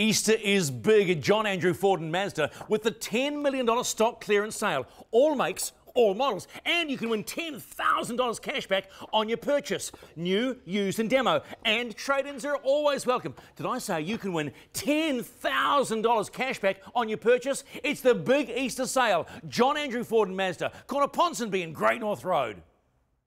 Easter is big at John Andrew Ford and Mazda with the $10 million stock clearance sale. All makes, all models. And you can win $10,000 cash back on your purchase. New, used and demo. And trade-ins are always welcome. Did I say you can win $10,000 cash back on your purchase? It's the big Easter sale. John Andrew Ford and Mazda. Corner Ponsonby in Great North Road.